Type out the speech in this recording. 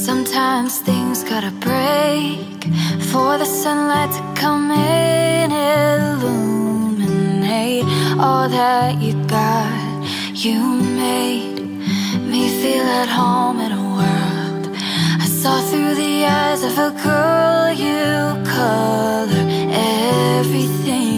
Sometimes things gotta break for the sunlight to come in, illuminate all that you got. You made me feel at home in a world I saw through the eyes of a girl. You color everything